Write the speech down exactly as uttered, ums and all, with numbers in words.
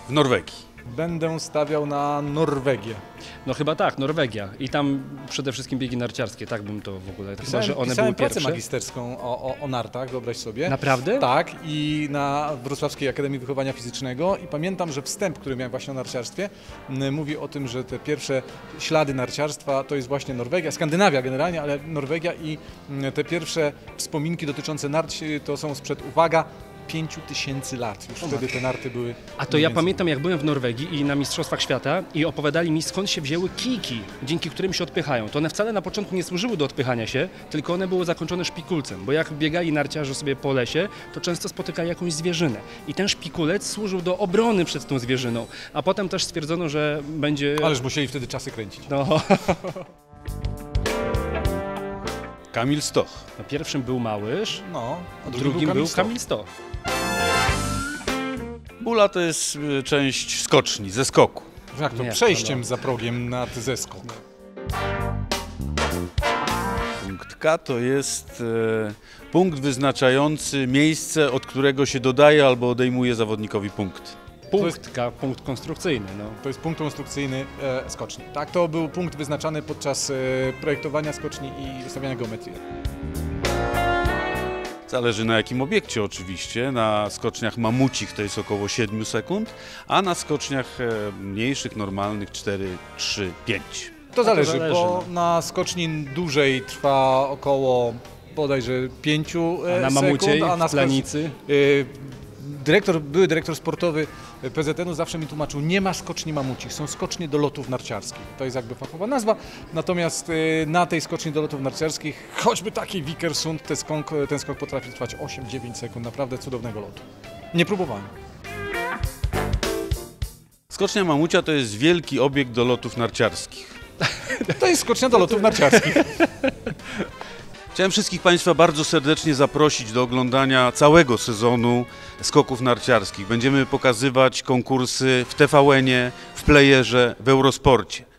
w Norwegii. Będę stawiał na Norwegię. No chyba tak, Norwegia. I tam przede wszystkim biegi narciarskie, tak bym to w ogóle... Pisałem, chyba, że one pisałem były pracę pierwsze. magisterską o, o, o nartach, wyobraź sobie. Naprawdę? Tak, i na Wrocławskiej Akademii Wychowania Fizycznego i pamiętam, że wstęp, który miałem właśnie o narciarstwie, m, mówi o tym, że te pierwsze ślady narciarstwa to jest właśnie Norwegia, Skandynawia generalnie, ale Norwegia i m, te pierwsze wspominki dotyczące nart to są sprzed, uwaga, pięciu tysięcy lat. Już wtedy te narty były... A to ja pamiętam, jak byłem w Norwegii i na Mistrzostwach Świata i opowiadali mi, skąd się wzięły kijki, dzięki którym się odpychają. To one wcale na początku nie służyły do odpychania się, tylko one były zakończone szpikulcem, bo jak biegali narciarze sobie po lesie, to często spotykali jakąś zwierzynę. I ten szpikulec służył do obrony przed tą zwierzyną, a potem też stwierdzono, że będzie... Ależ musieli wtedy czasy kręcić. No. Kamil Stoch. No, pierwszym był Małysz, No, a drugim był Kamil Stoch. Bula to jest y, część skoczni, ze skoku. Jak to Nie, przejściem to no. za progiem nad zeskok. Punkt K to jest e, punkt wyznaczający miejsce, od którego się dodaje albo odejmuje zawodnikowi punkt. Punkt K, punkt konstrukcyjny. No. To jest punkt konstrukcyjny e, skoczni. Tak, to był punkt wyznaczany podczas e, projektowania skoczni i ustawiania geometrii. Zależy na jakim obiekcie oczywiście. Na skoczniach mamucich to jest około siedem sekund, a na skoczniach e, mniejszych, normalnych cztery, trzy, pięć. To zależy, zależy, bo no. na skoczni dłużej trwa około bodajże pięciu A na sekund, mamuciej, a na w planicy? Skoczni, dyrektor, były dyrektor sportowy P Z N u zawsze mi tłumaczył, nie ma skoczni mamucich, są skocznie do lotów narciarskich. To jest jakby fachowa nazwa, natomiast na tej skoczni do lotów narciarskich, choćby taki Vikersund, ten skok, ten skok potrafi trwać osiem dziewięć sekund, naprawdę cudownego lotu. Nie próbowałem. Skocznia mamucia to jest wielki obiekt do lotów narciarskich. To jest skocznia do lotów narciarskich. Chciałem wszystkich Państwa bardzo serdecznie zaprosić do oglądania całego sezonu skoków narciarskich. Będziemy pokazywać konkursy w T V N ie, w Playerze, w Eurosporcie.